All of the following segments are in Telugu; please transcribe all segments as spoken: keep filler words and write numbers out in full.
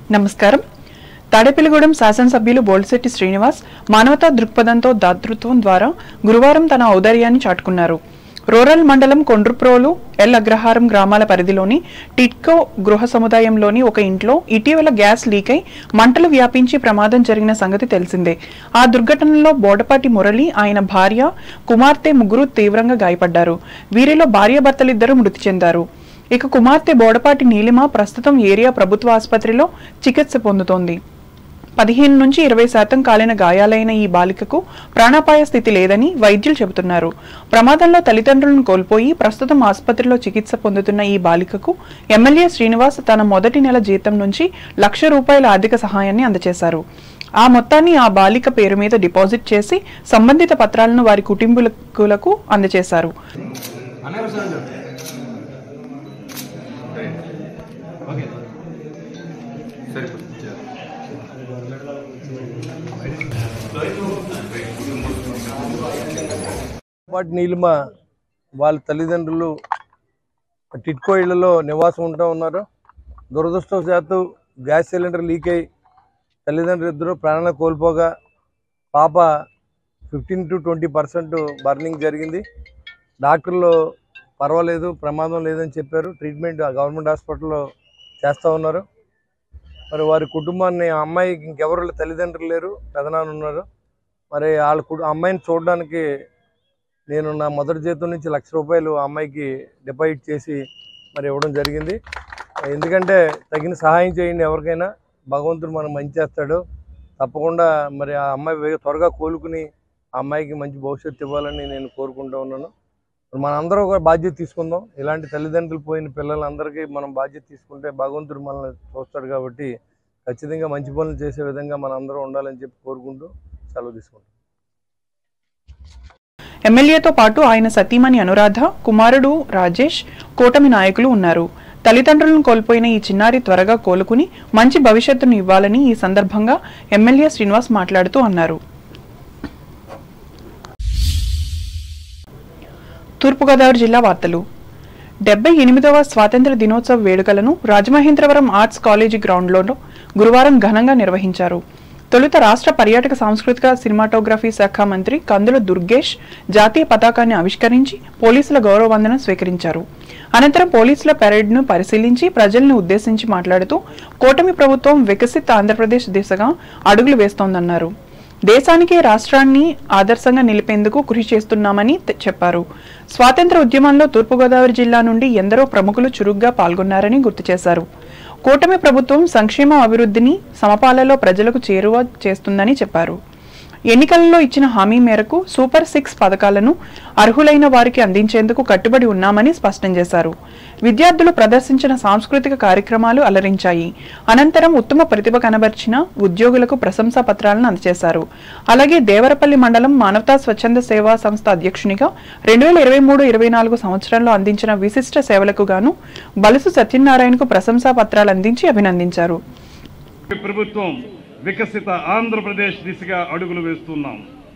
నమస్కారం. తాడేపల్లిగూడెం శాసనసభ్యులు బోల్శెట్టి శ్రీనివాస్ మానవతా దృక్పథంతో దాతృత్వం ద్వారా గురువారం తన ఔదార్యాన్ని చాటుకున్నారు. రూరల్ మండలం కొండ్రుప్రోలు ఎల్ అగ్రహారం గ్రామాల పరిధిలోని టిట్కో గృహ సముదాయంలోని ఒక ఇంట్లో ఇటీవల గ్యాస్ లీక్ అయి మంటలు వ్యాపించి ప్రమాదం జరిగిన సంగతి తెలిసిందే. ఆ దుర్ఘటనలో బోడపాటి మురళి, ఆయన భార్య, కుమార్తె ముగ్గురు తీవ్రంగా గాయపడ్డారు. వీరిలో భార్యాభర్తలిద్దరూ మృతి చెందారు. ఇక కుమార్తె బోడపాటి నీలిమ ప్రస్తుతం ఏరియా ప్రభుత్వ ఆసుపత్రిలో చికిత్స పొందుతోంది. పదిహేను నుంచి ఇరవై శాతం కాలిన గాయాలైన ఈ బాలికకు ప్రాణాపాయ స్థితి లేదని వైద్యులు చెబుతున్నారు. ప్రమాదంలో తల్లిదండ్రులను కోల్పోయి ప్రస్తుతం ఆసుపత్రిలో చికిత్స పొందుతున్న ఈ బాలికకు ఎమ్మెల్యే శ్రీనివాస్ తన మొదటి నెల జీతం నుంచి లక్ష రూపాయల ఆర్థిక సహాయాన్ని అందజేశారు. ఆ మొత్తాన్ని ఆ బాలిక పేరు మీద డిపాజిట్ చేసి సంబంధిత పత్రాలను వారి కుటుంబీకులకు అందజేశారు. బోడపాటి నీలిమ వాళ్ళ తల్లిదండ్రులు టిట్కో ఇళ్లలో నివాసం ఉంటూ ఉన్నారు. దురదృష్టవశాత్తు గ్యాస్ సిలిండర్ లీక్ అయి తల్లిదండ్రులు ఇద్దరు ప్రాణాలను కోల్పోగా పాప fifteen to twenty percent burning జరిగింది. డాక్టర్లు పర్వాలేదు, ప్రమాదం లేదని చెప్పారు. ట్రీట్మెంట్ గవర్నమెంట్ హాస్పిటల్లో చేస్తూ ఉన్నారు. మరి వారి కుటుంబాన్ని, ఆ అమ్మాయికి ఇంకెవరు తల్లిదండ్రులు లేరు, పెదనాన్న ఉన్నారు. మరి వాళ్ళ అమ్మాయిని చూడడానికి నేను నా మొదటి జీతం నుంచి లక్ష రూపాయలు ఆ అమ్మాయికి డిపాజిట్ చేసి మరి ఇవ్వడం జరిగింది. ఎందుకంటే తగిన సహాయం చేయండి, ఎవరికైనా భగవంతుడు మనం మంచి చేస్తాడు. తప్పకుండా మరి ఆ అమ్మాయి త్వరగా కోలుకుని ఆ అమ్మాయికి మంచి భవిష్యత్తు ఇవ్వాలని నేను కోరుకుంటూ ఉన్నాను. మనందరూ ఒక బాధ్యత తీసుకుందాం. ఇలాంటి తల్లిదండ్రులు పోయిన పిల్లలందరికీ మనం బాధ్యత తీసుకుంటే భగవంతుడు మనల్ని చూస్తాడు. కాబట్టి ఖచ్చితంగా మంచి పనులు చేసే విధంగా మనం అందరూ ఉండాలని చెప్పి కోరుకుంటూ సెలవు తీసుకుంటాం. ఎమ్మెల్యేతో పాటు ఆయన సతీమణి అనురాధ, కుమారుడు రాజేష్, కూటమి నాయకులు ఉన్నారు. తల్లిదండ్రులను కోల్పోయిన ఈ చిన్నారి త్వరగా కోలుకుని మంచి భవిష్యత్తును ఇవ్వాలని ఈ సందర్భంగా ఎమ్మెల్యే శ్రీనివాస్ మాట్లాడుతూ అన్నారు. తూర్పుగోదావరి జిల్లా వార్తలు. డెబ్బై ఎనిమిదవ స్వాతంత్ర దినోత్సవ వేడుకలను రాజమహేంద్రవరం ఆర్ట్స్ కాలేజీ గ్రౌండ్లో గురువారం ఘనంగా నిర్వహించారు. తొలుత రాష్ట్ర పర్యాటక సాంస్కృతిక సినిమాటోగ్రఫీ శాఖ మంత్రి కందుల దుర్గేష్ జాతీయ పతాకాన్ని ఆవిష్కరించి పోలీసుల గౌరవ వందనం స్వీకరించారు. అనంతరం పోలీసుల పెరేడ్ను పరిశీలించి ప్రజలను ఉద్దేశించి మాట్లాడుతూ కూటమి ప్రభుత్వం వికసిత్ ఆంధ్రప్రదేశ్ దిశగా అడుగులు వేస్తోందన్నారు. దేశానికి రాష్ట్రాన్ని ఆదర్శంగా నిలిపేందుకు కృషి చేస్తున్నామని చెప్పారు. స్వాతంత్ర ఉద్యమంలో తూర్పుగోదావరి జిల్లా నుండి ఎందరో ప్రముఖులు చురుగ్గా పాల్గొన్నారని గుర్తు చేశారు. కూటమి ప్రభుత్వం సంక్షేమ అభివృద్ధిని సమపాలలో ప్రజలకు చేరువ చేస్తుందని చెప్పారు. ఎన్నికలలో ఇచ్చిన హామీ మేరకు సూపర్ సిక్స్ పథకాలను అర్హులైన వారికి అందించేందుకు కట్టుబడి ఉన్నామని స్పష్టం చేశారు. విద్యార్థులు ప్రదర్శించిన సాంస్కృతిక కార్యక్రమాలు అలరించాయి. అనంతరం ఉత్తమ ప్రతిభ కనబర్చిన ఉద్యోగులకు ప్రశంసా పత్రాలను అందజేశారు. అలాగే దేవరపల్లి మండలం మానవతా స్వచ్ఛంద సేవా సంస్థ అధ్యక్షునిగా రెండు వేల ఇరవై మూడు ఇరవై నాలుగు సంవత్సరంలో అందించిన విశిష్ట సేవలకు గాను బలుసు సత్యనారాయణకు ప్రశంసా పత్రాలు అందించి అభినందించారు. ప్రభుత్వం వికసిత ఆంధ్రప్రదేశ్ దిశగా అడుగులు వేస్తున్నాం.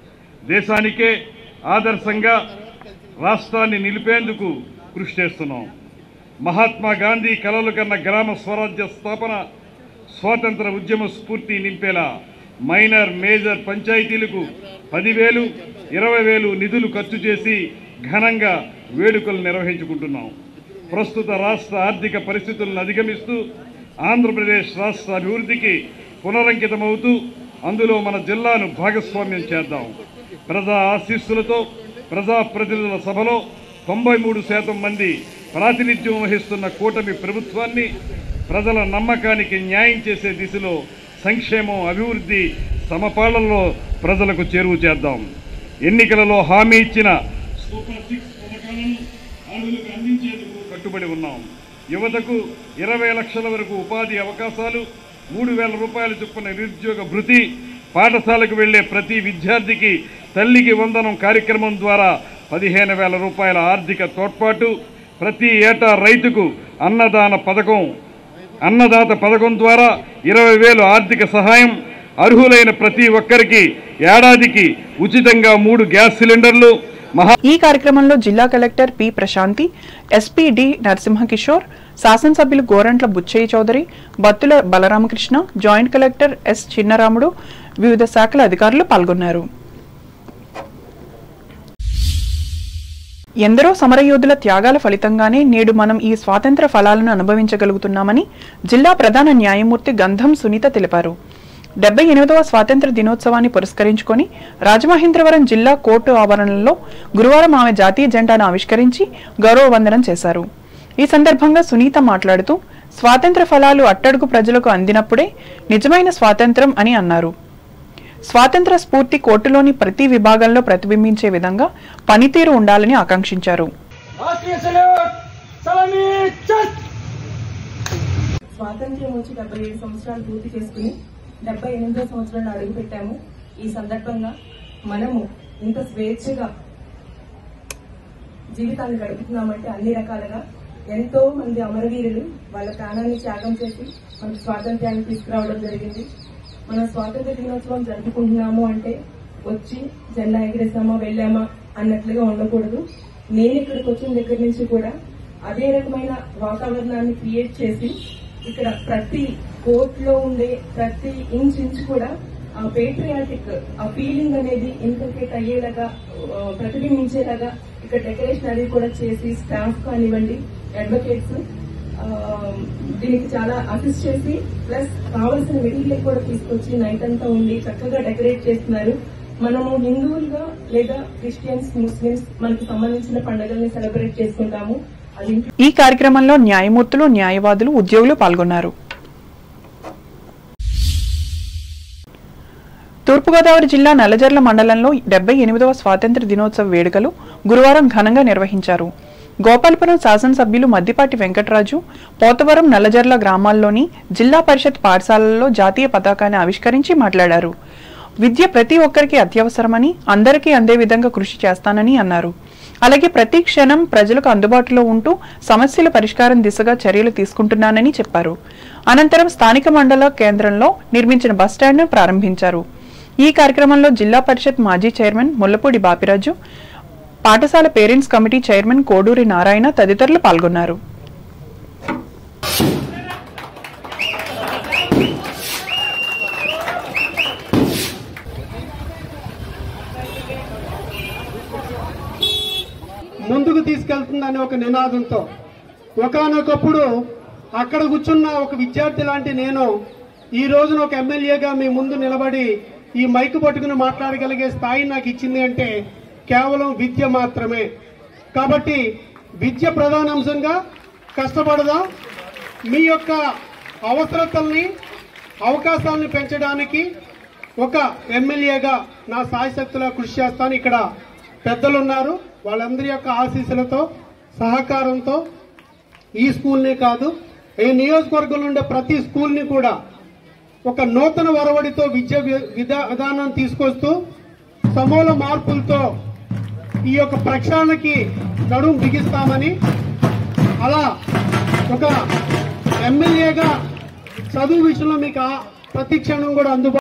దేశానికే ఆదర్శంగా రాష్ట్రాన్ని నిలిపేందుకు కృషి చేస్తున్నాం. మహాత్మా గాంధీ కలలు కన్న గ్రామ స్వరాజ్య స్థాపన, స్వాతంత్ర ఉద్యమ స్ఫూర్తి నింపేలా మైనర్ మేజర్ పంచాయతీలకు పదివేలు ఇరవై వేలు నిధులు ఖర్చు చేసి ఘనంగా వేడుకలు నిర్వహించుకుంటున్నాం. ప్రస్తుత రాష్ట్ర ఆర్థిక పరిస్థితులను అధిగమిస్తూ ఆంధ్రప్రదేశ్ రాష్ట్ర అభివృద్ధికి పునరంకితమవుతూ అందులో మన జిల్లాను భాగస్వామ్యం చేద్దాం. ప్రజా ఆశీస్సులతో ప్రజాప్రతినిధుల సభలో తొంభై మూడు శాతం మంది ప్రాతినిధ్యం వహిస్తున్న కూటమి ప్రభుత్వాన్ని ప్రజల నమ్మకానికి న్యాయం చేసే దిశలో సంక్షేమం, అభివృద్ధి సమపాళ్లలో ప్రజలకు చేరువ చేద్దాం. ఎన్నికలలో హామీ ఇచ్చిన సూపర్ సిక్స్ పథకాలను అర్హులకు అందించేందుకు కట్టుబడి ఉన్నాం. యువతకు ఇరవై లక్షల వరకు ఉపాధి అవకాశాలు, మూడు వేల రూపాయల చొప్పున నిరుద్యోగ భృతి, పాఠశాలకు వెళ్లే ప్రతి విద్యార్థికి తల్లికి వందనం కార్యక్రమం ద్వారా పదిహేను వేల రూపాయల ఆర్థిక తోడ్పాటు, ప్రతి ఏటా రైతుకు అన్నదాన పథకం అన్నదాత పథకం ద్వారా ఇరవై వేలు ఆర్థిక సహాయం, అర్హులైన ప్రతి ఒక్కరికి ఏడాదికి ఉచితంగా మూడు గ్యాస్ సిలిండర్లు. ఈ కార్యక్రమంలో జిల్లా collector P Prashanti, SP D Narasimhakishore, శాసనసభ్యులు Gorantla Butchaiah Chowdary, Battula Balaramakrishna, joint collector S Chinnaramudu, వివిధ శాఖల అధికారులు పాల్గొన్నారు. ఎందరో సమరయోధుల త్యాగాల ఫలితంగానే నేడు మనం ఈ స్వాతంత్ర ఫలాలను అనుభవించగలుగుతున్నామని జిల్లా ప్రధాన న్యాయమూర్తి గంధం సునీత తెలిపారు. డెబ్బై ఎనిమిదవ స్వాతంత్ర దినోత్సవాన్ని పురస్కరించుకొని రాజమహేంద్రవరం జిల్లా కోర్టు ఆవరణలో గురువారం ఆమె జాతీయ జెండాను ఆవిష్కరించి గౌరవ వందనం చేశారు. ఈ సందర్భంగా సునీత మాట్లాడుతూ స్వాతంత్ర ఫలాలు అట్టడుగు ప్రజలకు అందినప్పుడే నిజమైన స్వాతంత్రం అని అన్నారు. స్వాతంత్ర స్ఫూర్తి కోర్టులోని ప్రతి విభాగంలో ప్రతిబింబించే విధంగా పనితీరు ఉండాలని ఆకాంక్షించారు. స్వాతంత్ర్యం వచ్చి డెబ్బై ఏడు సంవత్సరాలు పూర్తి చేసుకుని డెబ్బై ఎనిమిదో సంవత్సరాలు అడుగు పెట్టాము. ఈ సందర్భంగా మనము ఇంత స్వేచ్ఛగా జీవితాన్ని గడుపుతున్నామంటే అన్ని రకాలుగా ఎంతో మంది అమరవీరులు వాళ్ళ ప్రాణాన్ని త్యాగం చేసి మనకు స్వాతంత్ర్యాన్ని తీసుకురావడం జరిగింది. మనం స్వాతంత్ర దినోత్సవం జరుపుకుంటున్నాము అంటే వచ్చి జెండా ఎగిరేసామా వెళ్ళామా అన్నట్లుగా ఉండకూడదు. నేను ఇక్కడికి వచ్చిన దగ్గర నుంచి కూడా అదే రకమైన వాతావరణాన్ని క్రియేట్ చేసి ఇక్కడ ప్రతి కోర్టులో ఉండే ప్రతి ఇంచ్ ఇంచ్ కూడా ఆ పేట్రియాటిక్ ఆ ఫీలింగ్ అనేది ఇన్కల్కేట్ అయ్యేలాగా ప్రతిబింబించేలాగా ఇక్కడ డెకరేషన్ అది కూడా చేసి స్టాఫ్ కానివ్వండి, అడ్వకేట్స్ దీనికి చాలా అసిస్ట్ చేసి ప్లస్ కావాల్సిన మెటీరియల్ కూడా తీసుకొచ్చి నైట్ అంతా ఉండి చక్కగా డెకరేట్ చేస్తున్నారు. మనము హిందువులుగా లేదా క్రిస్టియన్స్, ముస్లిమ్స్ మనకు సంబంధించిన పండుగల్ని సెలబ్రేట్ చేసుకుంటాము. అది ఈ కార్యక్రమంలో న్యాయమూర్తులు, న్యాయవాదులు, ఉద్యోగులు పాల్గొన్నారు. తూర్పుగోదావరి జిల్లా నల్లజర్ల మండలంలో డెబ్బై ఎనిమిదవ స్వాతంత్ర దినోత్సవ వేడుకలు గురువారం ఘనంగా నిర్వహించారు. గోపాలపురం శాసనసభ్యులు మద్దిపాటి వెంకటరాజు పోతవరం, నల్లజర్ల గ్రామాల్లోని జిల్లా పరిషత్ పాఠశాలల్లో జాతీయ పతాకాన్ని ఆవిష్కరించి మాట్లాడారు. విద్య ప్రతి ఒక్కరికి అత్యవసరమని, అందరికీ అందే విధంగా కృషి చేస్తానని అన్నారు. అలాగే ప్రతి క్షణం ప్రజలకు అందుబాటులో ఉంటూ సమస్యల పరిష్కారం దిశగా చర్యలు తీసుకుంటున్నానని చెప్పారు. అనంతరం స్థానిక మండల కేంద్రంలో నిర్మించిన బస్టాండ్ను ప్రారంభించారు. ఈ కార్యక్రమంలో జిల్లా పరిషత్ మాజీ చైర్మన్ ముల్లపూడి బాపిరాజు, పాఠశాల parents committee chairman Koduri Narayana తదితరులు పాల్గొన్నారు. ముందుకు తీసుకెళ్తుందనే ఒక నినాదంతో ఒకానొకప్పుడు అక్కడ కూర్చున్న ఒక విద్యార్థి లాంటి నేను ఈ రోజున ఒక ఎమ్మెల్యేగా మీ ముందు నిలబడి ఈ మైకు పట్టుకుని మాట్లాడగలిగే స్థాయి నాకు ఇచ్చింది అంటే కేవలం విద్య మాత్రమే. కాబట్టి విద్య ప్రధానాంశంగా కష్టపడదాం. మీ యొక్క అవసరతల్ని, అవకాశాలను పెంచడానికి ఒక ఎమ్మెల్యేగా నా సాయశక్తులా కృషి చేస్తాను. ఇక్కడ పెద్దలు ఉన్నారు, వాళ్ళందరి యొక్క ఆశీస్సులతో, సహకారంతో ఈ స్కూల్నే కాదు ఈ నియోజకవర్గంలో ఉండే ప్రతి స్కూల్ని కూడా ఒక నూతన ఒరవడితో విద్య విధానం తీసుకొస్తూ సమూల మార్పులతో ఈ యొక్క ప్రక్షాళనకి నడుం బిగిస్తామని, అలా ఒక ఎమ్మెల్యేగా చదువు విషయంలో మీకు ప్రతి క్షణం కూడా అందుబాటు.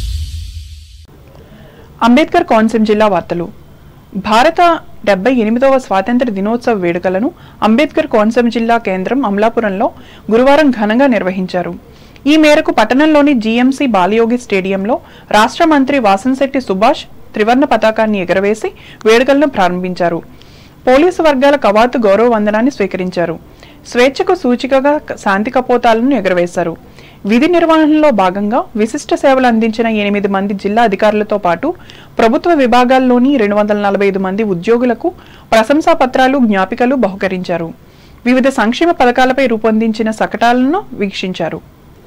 అంబేద్కర్ కోనసీమ జిల్లా వార్తలు. భారత డెబ్బై ఎనిమిదవ స్వాతంత్ర దినోత్సవ వేడుకలను అంబేద్కర్ కోనసీమ జిల్లా కేంద్రం అమలాపురంలో గురువారం ఘనంగా నిర్వహించారు. ఈ మేరకు పట్టణంలోని జీఎంసీ బాలయోగి స్టేడియంలో రాష్ట్ర మంత్రి వాసంశెట్టి సుభాష్ త్రివర్ణ పతాకాన్ని ఎగరవేసి వేడుకలను ప్రారంభించారు. పోలీసు వర్గాల కవాతు గౌరవ వందనాన్ని స్వీకరించారు. స్వేచ్ఛకు సూచికగా శాంతి కపోతాలను ఎగరవేశారు. విధి నిర్వహణలో భాగంగా విశిష్ట సేవలు అందించిన ఎనిమిది మంది జిల్లా అధికారులతో పాటు ప్రభుత్వ విభాగాల్లోని రెండు వందల నలభై ఐదు మంది ఉద్యోగులకు ప్రశంసా పత్రాలు, జ్ఞాపికలు బహుకరించారు. వివిధ సంక్షేమ పథకాలపై రూపొందించిన శకటాలను వీక్షించారు.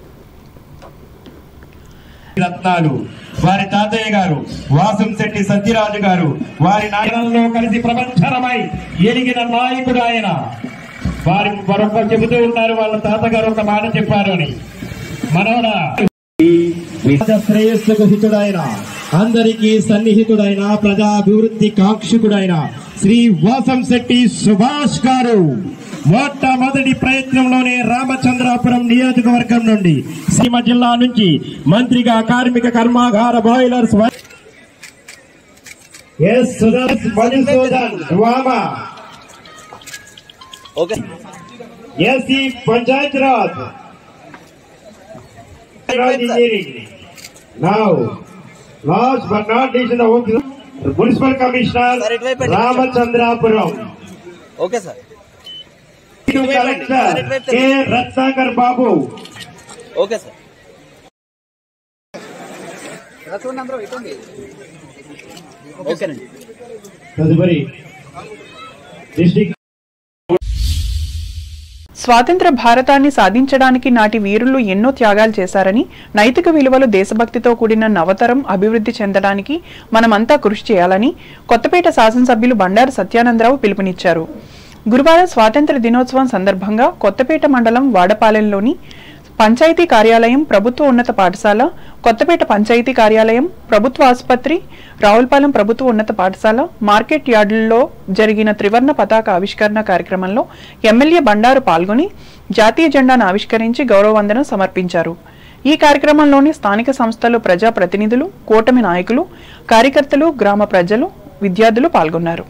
రత్నాలు వారి తాతయ్య గారు వాసంశెట్టి సత్యరాజు గారు వారి నాయనంలో కలిసి ప్రపంచరమై ఎదిగిన నాయకుడు ఆయన. వారి మరొక చెబుతూ ఉన్నారు, వాళ్ళ తాతగారు ఒక మాట చెప్పారు అని. మనోడా శ్రేయస్సుకు హితుడైన, అందరికీ సన్నిహితుడైన, ప్రజాభివృద్ధి కాంక్షకుడైన శ్రీ వాసంశెట్టి సుభాష్ గారు మొట్టమొదటి ప్రయత్నంలోనే రామచంద్రాపురం నియోజకవర్గం నుండి సీమ జిల్లా నుంచి మంత్రిగా కార్మిక కర్మాగార boilers Madhusudan SC panchayat raj engineering. Now last but not least the municipal commissioner Ramachandrapuram. Okay sir. Collector K Ratnakar Babu. Okay sir. ఓకేనండి. తదుపరి డిస్ట్రిక్ట్ స్వాతంత్ర భారతాన్ని సాధించడానికి నాటి వీరులు ఎన్నో త్యాగాలు చేశారని, నైతిక విలువలు దేశభక్తితో కూడిన నవతరం అభివృద్ధి చెందడానికి మనమంతా కృషి చేయాలని కొత్తపేట శాసనసభ్యులు బండారు సత్యానందరావు పిలుపునిచ్చారు. గురువారం స్వాతంత్ర దినోత్సవం సందర్భంగా కొత్తపేట మండలం వాడపాలెంలోని పంచాయతీ కార్యాలయం, ప్రభుత్వ ఉన్నత పాఠశాల, కొత్తపేట పంచాయతీ కార్యాలయం, ప్రభుత్వ ఆసుపత్రి, రావులపాలెం ప్రభుత్వ ఉన్నత పాఠశాల, మార్కెట్ యార్డుల్లో జరిగిన త్రివర్ణ పతాక ఆవిష్కరణ కార్యక్రమంలో ఎమ్మెల్యే బండారు పాల్గొని జాతీయ జెండాను ఆవిష్కరించి గౌరవవందనం సమర్పించారు. ఈ కార్యక్రమంలోని స్థానిక సంస్థలు, ప్రజా ప్రతినిధులు, కూటమి నాయకులు, కార్యకర్తలు, గ్రామ ప్రజలు, విద్యార్థులు పాల్గొన్నారు.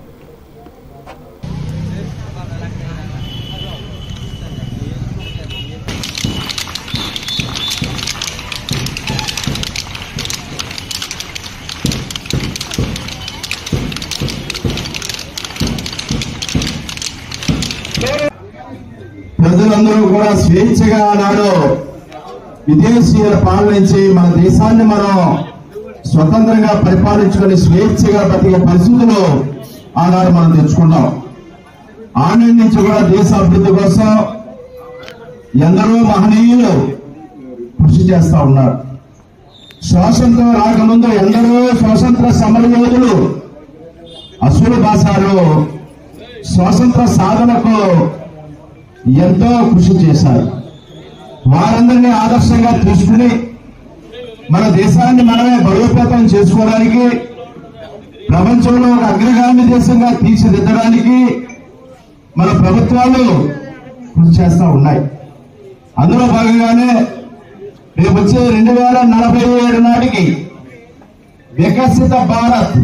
ప్రజలందరూ కూడా స్వేచ్ఛగా ఆనాడు విదేశీయుల పాలన నుంచి మన దేశాన్ని మనం స్వతంత్రంగా పరిపాలించుకుని స్వేచ్ఛగా బతికే పరిస్థితులు ఆనాడు మనం తెచ్చుకున్నాం. ఆనాటి నుంచి కూడా దేశ అభివృద్ధి కోసం ఎందరో మహనీయులు కృషి చేస్తా ఉన్నారు. స్వాతంత్రం రాకముందు ఎందరో స్వాతంత్ర సమరయోధులు అసూలు భాషలో స్వాతంత్ర సాధనకు ఎంతో కృషి చేశారు. వారందరినీ ఆదర్శంగా తీసుకుని మన దేశాన్ని మనమే బలోపేతం చేసుకోవడానికి, ప్రపంచంలో ఒక అగ్రగామి దేశంగా తీర్చిదిద్దడానికి మన ప్రభుత్వాలు కృషి చేస్తూ ఉన్నాయి. అందులో భాగంగానే రేపు వచ్చే రెండు వేల నలభై ఏడు నాటికి వికసిత భారత్.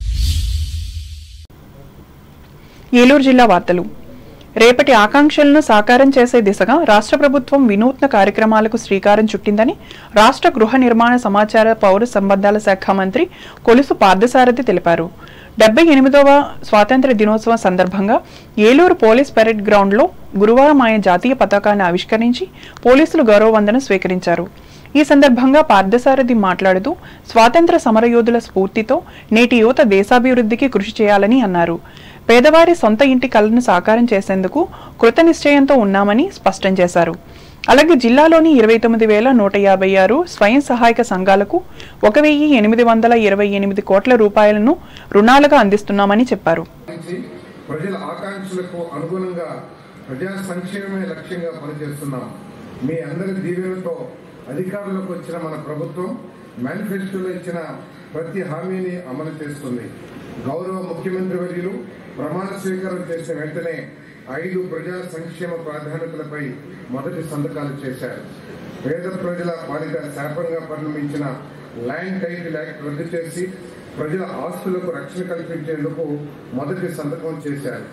ఏలూరు జిల్లా వార్తలు. రేపటి ఆకాంక్షలను సాకారం చేసే దిశగా రాష్ట్ర ప్రభుత్వం వినూత్న కార్యక్రమాలకు శ్రీకారం చుట్టిందని రాష్ట్ర గృహ నిర్మాణ, సమాచార, పౌర సంబంధాల శాఖ మంత్రి కొలుసు పార్థసారథి తెలిపారు. డెబ్బై ఎనిమిదవ స్వాతంత్ర దినోత్సవం సందర్భంగా ఏలూరు పోలీస్ పెరేడ్ గ్రౌండ్లో గురువారం ఆయన జాతీయ పతాకాన్ని ఆవిష్కరించి పోలీసులు గౌరవవందనం స్వీకరించారు. ఈ సందర్భంగా పార్థసారథి మాట్లాడుతూ స్వాతంత్ర సమరయోధుల స్ఫూర్తితో నేటి యువత దేశాభివృద్ధికి కృషి చేయాలని అన్నారు. పేదవారి సొంత ఇంటి కలను సాకారం చేసేందుకు కృత నిశ్చయంతో ఉన్నామని స్పష్టం చేశారు. అలాగే జిల్లాలోని ఇరవై తొమ్మిది వేల నూట యాభై ఆరు స్వయం సహాయక సంఘాలకు ఒక వెయ్యి ఎనిమిది వందల ఇరవై ఎనిమిది కోట్ల రూపాయలను రుణాలుగా అందిస్తున్నామని చెప్పారు. ప్రజల ఆకాంక్షలకు అనుగుణంగా ప్రజా సంక్షేమమే లక్ష్యంగా పనిచేస్తున్నాం. మీ అందరి దీవెనతో అధికారంలోకి వచ్చిన మన ప్రభుత్వం మేనిఫెస్టోలో ఇచ్చిన ప్రతి హామీని అమలు చేస్తుంది. గౌరవ ముఖ్యమంత్రి వర్యులు ప్రమాణ స్వీకారం చేసిన వెంటనే ఐదు ప్రజా సంక్షేమ ప్రాధాన్యతలపై మొదటి సంతకాలు చేశారు. పేద ప్రజల పాలిట శాపంగా పరిణమించిన ల్యాండ్ టైటిల్ యాక్ట్ రద్దు చేసి ప్రజల ఆస్తులకు రక్షణ కల్పించేందుకు మొదటి సంతకం చేశారు.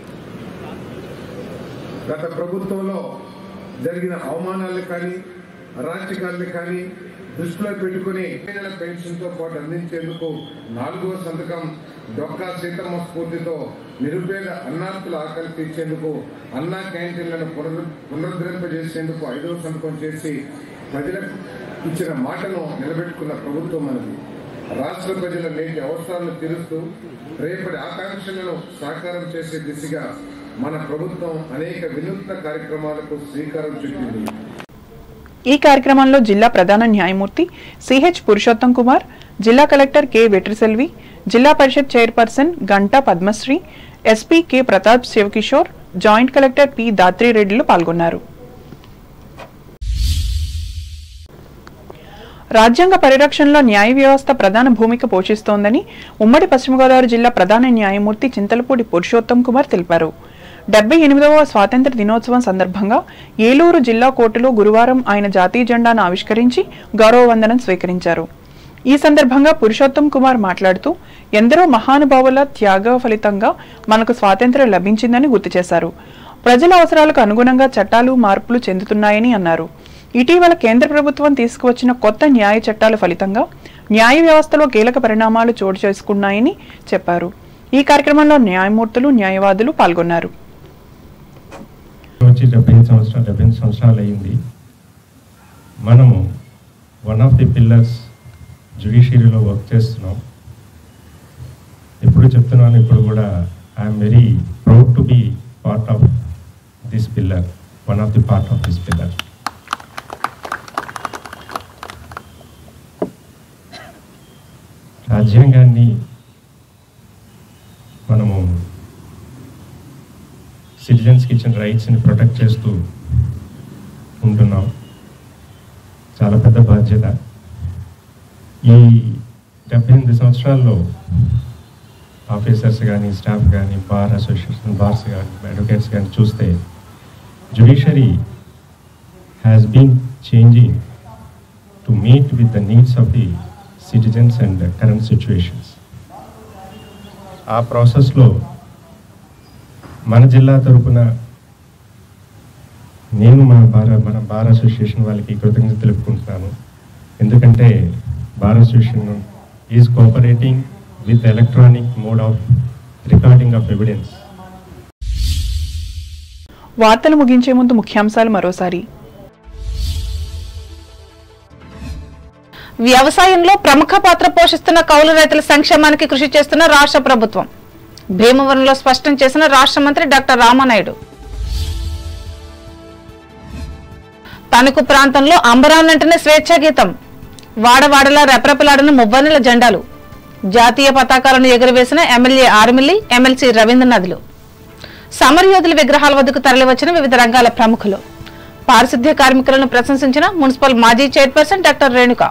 గత ప్రభుత్వంలో జరిగిన అవమానాలు కానీ, అరాచకాలను కానీ దృష్టిలో పెట్టుకుని పెన్షన్ తో పాటు అందించేందుకు నాలుగవ సంతకం, డొక్కా సీతమ్మ స్ఫూర్తితో నిరుపేద అన్నార్థుల ఆకలి తీర్చేందుకు అన్నా క్యాంటీన్లను పునరుద్ధరింపజేసేందుకు ఐదవ సంతకం చేసి ప్రజలకు ఇచ్చిన మాటను నిలబెట్టుకున్న ప్రభుత్వం మనది. రాష్ట్ర ప్రజల నేటి అవసరాలను తీరుస్తూ రేపటి ఆకాంక్షలను సాకారం చేసే దిశగా మన ప్రభుత్వం అనేక వినూత్న కార్యక్రమాలకు శ్రీకారం చుట్టింది. ఈ కార్యక్రమంలో జిల్లా ప్రధాన న్యాయమూర్తి సిహెచ్ పురుషోత్తం కుమార్, జిల్లా collector K Vetriselvi, Zilla Parishad chairperson Ganta Padmasri, SP K Pratap Shivakishore, joint collector P దాత్రిరెడ్డిలు పాల్గొన్నారు. రాజ్యాంగ పరిరక్షణలో న్యాయ వ్యవస్థ ప్రధాన భూమిక పోషిస్తోందని ఉమ్మడి పశ్చిమ గోదావరి జిల్లా ప్రధాన న్యాయమూర్తి చింతలపూడి పురుషోత్తం కుమార్ తెలిపారు. డెబ్బై ఎనిమిదవ స్వాతంత్ర దినోత్సవం సందర్భంగా ఏలూరు జిల్లా కోర్టులో గురువారం ఆయన జాతీయ జెండాను ఆవిష్కరించి గౌరవవందనం స్వీకరించారు. ఈ సందర్భంగా పురుషోత్తం కుమార్ మాట్లాడుతూ ఎందరో మహానుభావుల త్యాగ ఫలితంగా మనకు స్వాతంత్ర్యం లభించిందని గుర్తు చేశారు. ప్రజల అవసరాలకు అనుగుణంగా చట్టాలు మార్పులు చెందుతున్నాయని అన్నారు. ఇటీవల కేంద్ర ప్రభుత్వం తీసుకువచ్చిన కొత్త న్యాయ చట్టాల ఫలితంగా న్యాయ వ్యవస్థలో కీలక పరిణామాలు చోటు చేసుకున్నాయని చెప్పారు. ఈ కార్యక్రమంలో న్యాయమూర్తులు, న్యాయవాదులు పాల్గొన్నారు. డెబ్బై సంవత్సరాలు డెబ్బై సంవత్సరాలు అయింది. మనము వన్ ఆఫ్ ది పిల్లర్స్ జ్యుడిషియరీలో వర్క్ చేస్తున్నాం. ఎప్పుడు చెప్తున్నాను, ఇప్పుడు కూడా I'm very proud to be part of this pillar, one of the part of this pillar. రాజ్యాంగాన్ని మనము సిటిజన్స్కి ఇచ్చిన రైట్స్ని ప్రొటెక్ట్ చేస్తూ ఉంటున్నాం. చాలా పెద్ద బాధ్యత. ఈ డెబ్బై ఎనిమిది సంవత్సరాల్లో ఆఫీసర్స్ కానీ, స్టాఫ్ కానీ, బార్ అసోసియేషన్ బార్స్ కానీ, అడ్వకేట్స్ కానీ చూస్తే judiciary has been changing to meet with the needs of the citizens and current situations. ఆ ప్రాసెస్లో మన జిల్లా తరపున నేను మన బార్ మన బార్ అసోసియేషన్ వాళ్ళకి కృతజ్ఞత తెలుపుకుంటున్నాను. ఎందుకంటే bar association is cooperating with electronic mode of recording of evidence. వార్తలు ముగించే ముందు ముఖ్యాంశాలు మరోసారి. వ్యవసాయంలో ప్రముఖ పాత్ర పోషిస్తున్న కౌలు రైతుల సంక్షేమానికి కృషి చేస్తున్న రాష్ట్ర ప్రభుత్వం. భీమవరంలో స్పష్టం చేసిన రాష్ట్ర మంత్రి డాక్టర్ రామానాయుడు. తణుకు ప్రాంతంలో అంబరాన్నంటనే స్వేచ్ఛా గీతం. వాడవాడలా రెపరెపలాడిన మువ్వన్నెల జెండాలు. జాతీయ పతాకాలను ఎగురవేసిన ఎమ్మెల్యే ఆర్మిల్లి, ఎమ్మెల్సీ రవీంద్రనాథ్లు. సమరయోధుల విగ్రహాల వద్దకు తరలివచ్చిన వివిధ రంగాల ప్రముఖులు. పారిశుద్ధ్య కార్మికులను ప్రశంసించిన మున్సిపల్ మాజీ chairperson doctor Renuka.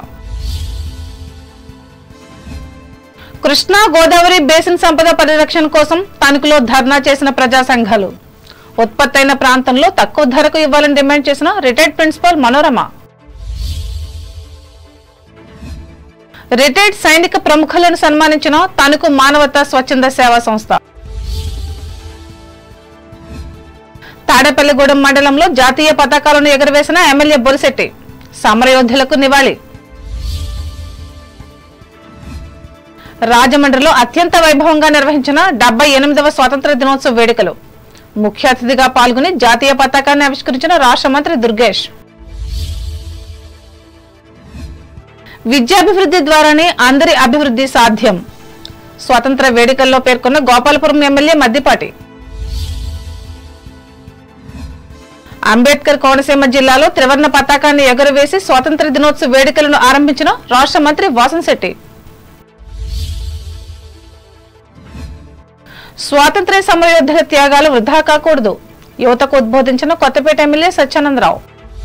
Krishna Godavari basin సంపద పరిరక్షణ కోసం తణుకులో ధర్నా చేసిన ప్రజా సంఘాలు. ఉత్పత్తైన ప్రాంతంలో తక్కువ ధరకు ఇవ్వాలని డిమాండ్ చేసిన రిటైర్డ్ ప్రిన్సిపల్ మనోరమ. రిటైర్డ్ సైనిక ప్రముఖులను సన్మానించిన తణుకు మానవతా స్వచ్ఛంద సేవా సంస్థ. తాడేపల్లిగూడెం మండలంలో జాతీయ పతాకాలను ఎగురవేసిన ఎమ్మెల్యే బొలిశెట్టి. సమరయోధులకు నివాళి. రాజమండ్రిలో అత్యంత వైభవంగా నిర్వహించిన డెబ్బై ఎనిమిదవ స్వాతంత్ర దినోత్సవ వేడుకలు. ముఖ్య అతిథిగా పాల్గొని జాతీయ పతాకాన్ని ఆవిష్కరించిన రాష్ట్ర మంత్రి దుర్గేష్. విద్యాభివృద్ధి ద్వారానే అందరి అభివృద్ధి సాధ్యం. స్వాతంత్ర వేడుకల్లో పేర్కొన్న గోపాలపురం ఎమ్మెల్యే మద్దిపాటి. అంబేద్కర్ కోనసీమ జిల్లాలో త్రివర్ణ పతాకాన్ని ఎగురవేసి స్వాతంత్ర దినోత్సవ వేడుకలను ఆరంభించిన రాష్ట్ర మంత్రి వాసంశెట్టి. స్వాతంత్ర్య సమరయోధుల త్యాగాలు వృధా కాకూడదు. యువతకు ఉద్బోధించిన కొత్తపేట ఎమ్మెల్యే సత్యానందరావు.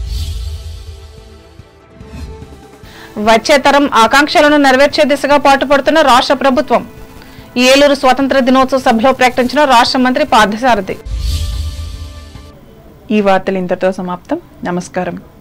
వచ్చే తరం ఆకాంక్షలను నెరవేర్చే దిశగా పాటుపడుతున్న రాష్ట్ర ప్రభుత్వం. ఏలూరు స్వాతంత్ర దినోత్సవ సభలో ప్రకటించిన రాష్ట్ర మంత్రి పార్థసారథి. ఈ వార్తలు ఇంతటితో సమాప్తం. నమస్కారం.